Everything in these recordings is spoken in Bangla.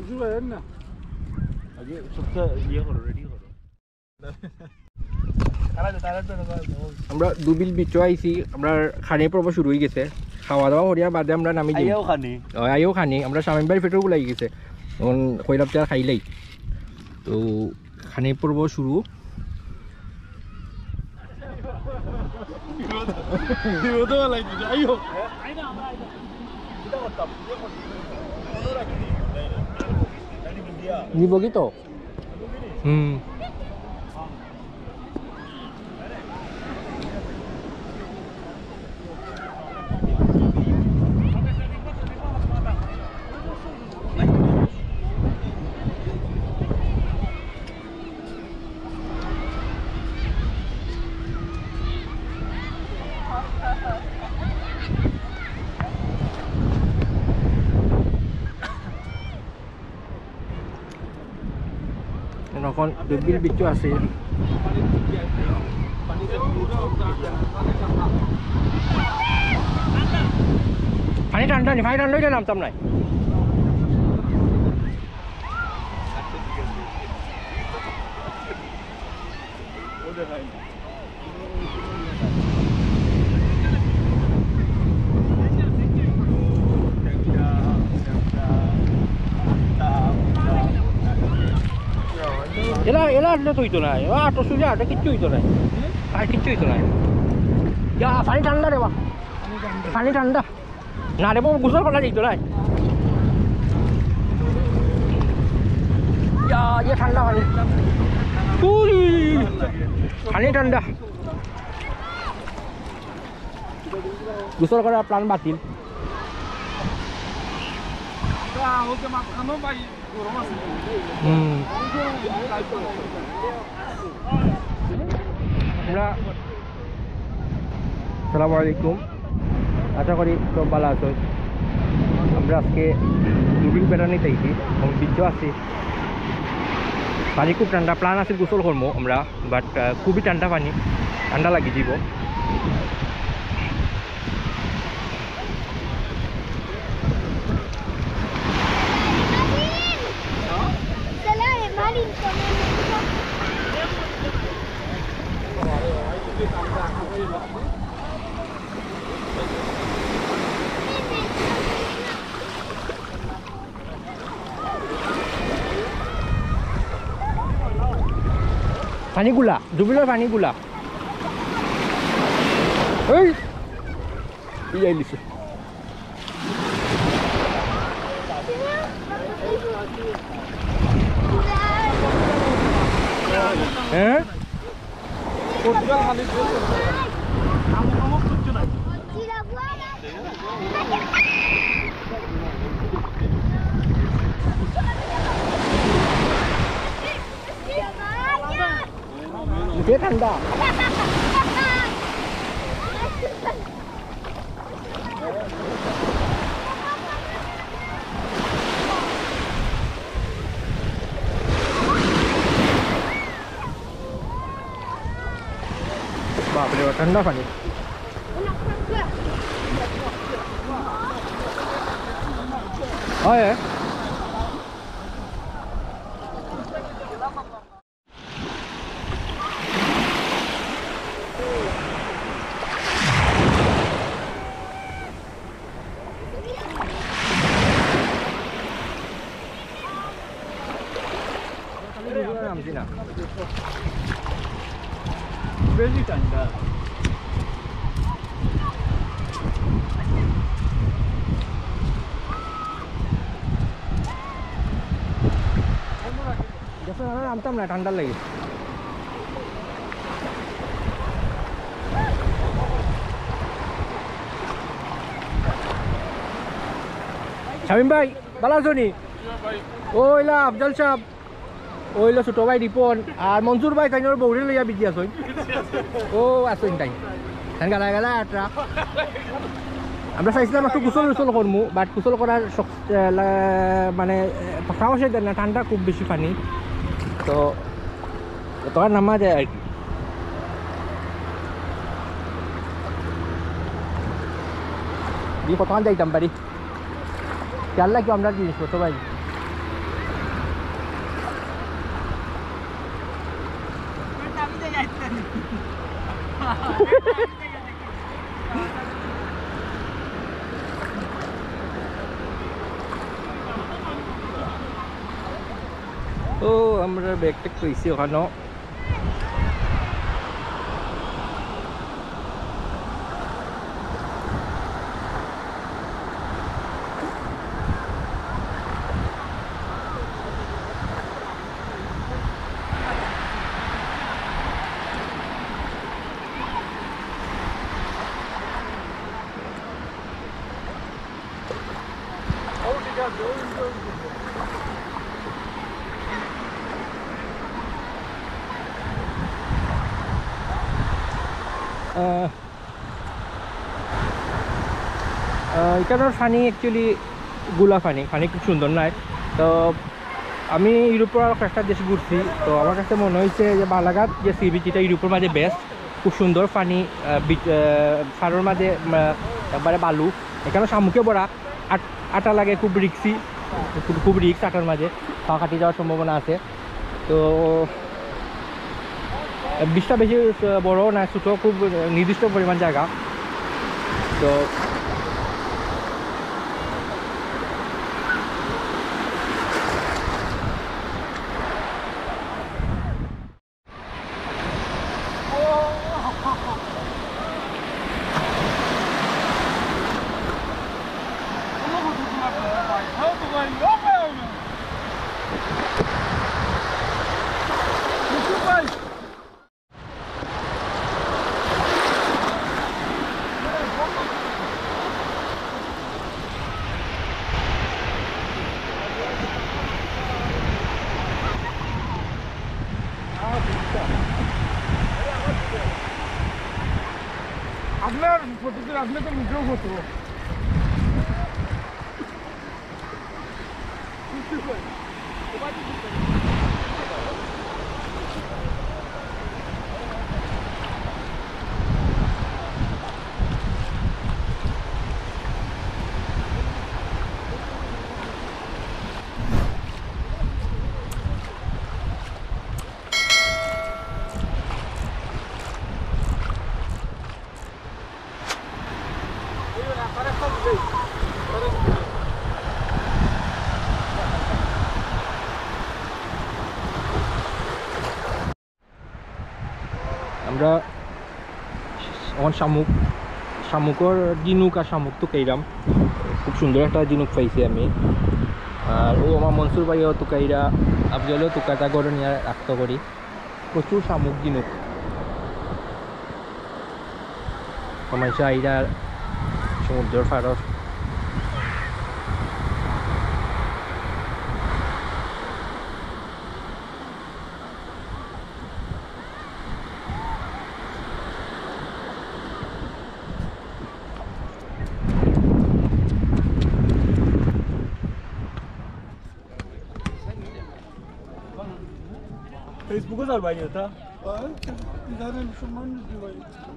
আমরা দুবিল বিচো আইছি আমরা খানি পর্ব শুরু হয়ে গেছে খাওয়া দাওয়া করিয়া বাদে আমরা নামি আইও খানি আমরা স্বামী বাড়ির পেটেও গুলাই গেছে তখন কইলাম চার খাইলেই তো খানি পর্ব শুরু নিব কি তো এখন দুবিল বিচো আছে পানি ঠান্ডা নি পানি ঠান্ডা হইলে নামতাম নাই এলা আসলে তো হইতো না আটো সুজা আটা কিচ্ছু হইতো না আর কিচ্ছু হইতো না পানি ঠান্ডা রে বা পানি ঠান্ডা না রে বাবু গোসল করা যেত না ঠান্ডা পানি পানি ঠান্ডা গোসল করার প্ল্যান বাতিল আসসালামু আলাইকুম আশা করি সব ভালো আছো আমরা আজকে দুবিল বেড়ানি চাইছি বিচো আছি পানি খুব ঠান্ডা প্ল্যান আছে গোসল করবো আমরা বাট খুবই ঠান্ডা পানি ঠান্ডা লাগি যাব পানিগুলা দুবিলের পানিগুলা এই লিছে হ্যাঁ ঠান্ডা বাপরে ঠান্ডা পানি হয় বেশি ঠান্ডা নামতাম না ঠান্ডার লাগে শামিম ভাই ভালো আছো নি ওইলা আফজল সাহেব ওইলো ছোট ভাই রিপন আর মনসুর ভাই তাই বৌড়ে লইয়া বিজি আসুন ও আসুন তাই গালা গালা আটরা আমরা চাইছিলাম একটু গোসল গোসল করবো বাট গোসল করার মানে সাহসে দেয় না ঠান্ডা খুব বেশি পানি তো তোমার নামা যায় আর কি দিয়ে কতক্ষণ যাইতাম পারি খেয়াল রাখি আমরা জিনিসপত্র ভাই ও আমরা ব্যাগটা কইছি ওখানে এখানের পানি অ্যাকচুয়ালি গুলা পানি খুব সুন্দর নয় তো আমি ইউরোপের কয়েকটা দেশ ঘুরছি তো আমার কাছে মনে হয়েছে যে বালাঘাট যে সি বিচ এটা ইউরোপের মাঝে বেস্ট খুব সুন্দর পানি সারের মাঝে একবারে বালু এখানে শামুকে বড়া আটা লাগে খুব রিক্সি খুব রিক্স আটার মাঝে পা কাটি যাওয়ার সম্ভাবনা আছে তো বিচটা বেশি বড় না ছোটো খুব নির্দিষ্ট পরিমাণ জায়গা তো আপনার ফটোতে আপনি তো মুখেও ফটো আমরা এখন শামুকর জিনুক আর শামুক তো কেইরাম খুব সুন্দর একটা জিনুক পাইছি আমি আর ও আমার মনসুর ভাইও তুকাইরা আফজলেও তুকাটা করে নিয়ে রাখতে করি প্রচুর শামুক জিনুক কমাইছে আইরা সমুদ্রের ফারস फेसबुक सर भाई था ज़्यादा मुसलमान भाई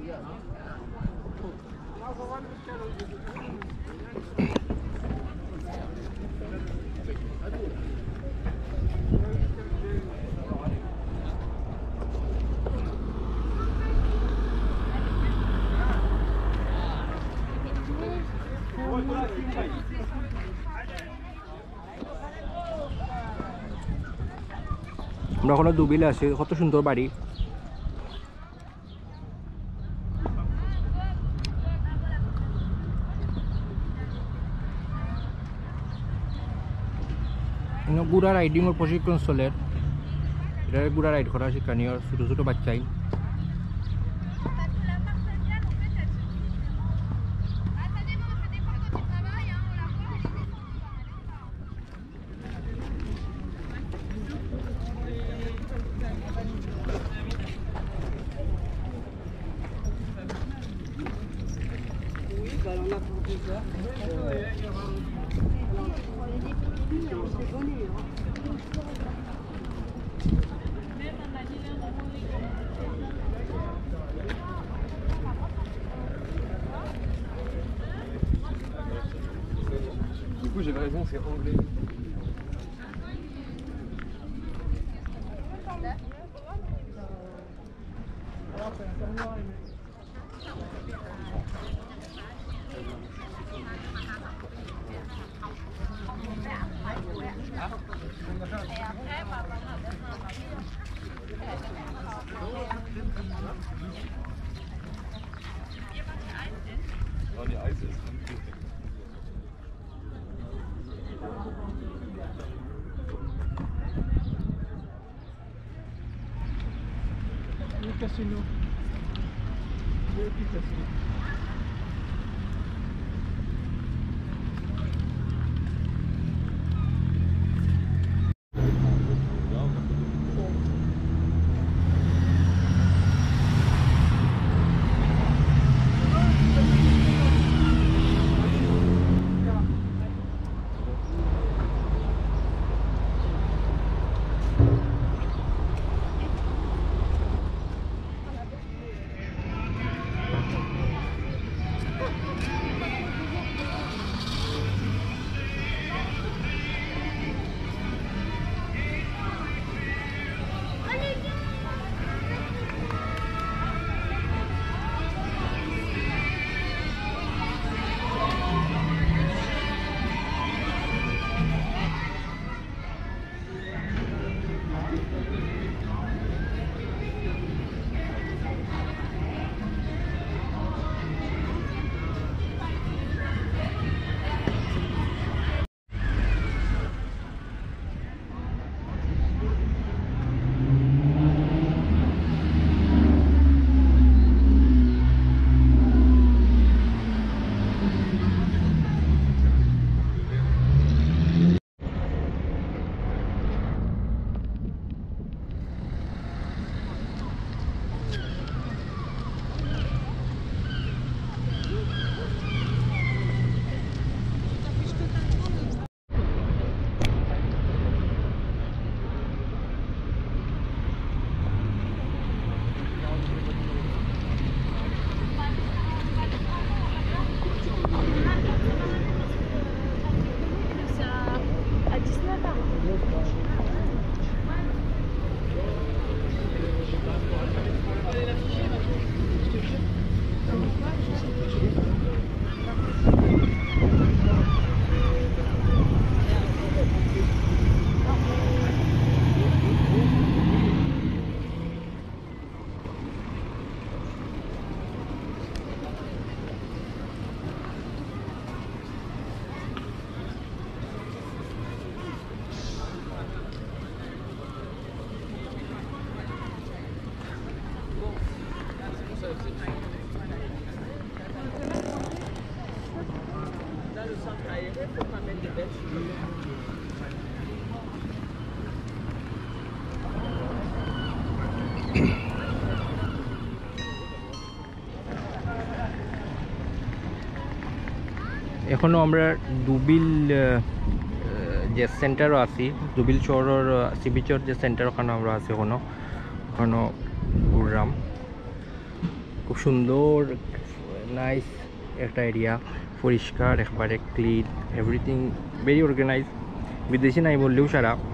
আমরা ওখানে দুবিলে আছি কত সুন্দর বাড়ি গুড়া রাইডিংয়ের প্রশিক্ষণ স্থলের এটা গুড়া রাইড করা শিক্ষণীয় ছোটো ছোটো বাচ্চাই Du coup j'avais raison, c'est anglais. casino. VIP casino. এখনো আমরা দুবিল যে সেন্টারও আছি, দুবিল শহরের সি বিচর যে সেন্টার ওখানে আমরা আছি ওখানে ঘুরলাম। খুব সুন্দর নাইস একটা এরিয়া, পরিষ্কার, একবারে ক্লিন, এভরিথিং ভেরি অর্গানাইজ। বিদেশি নাই বললেও সারা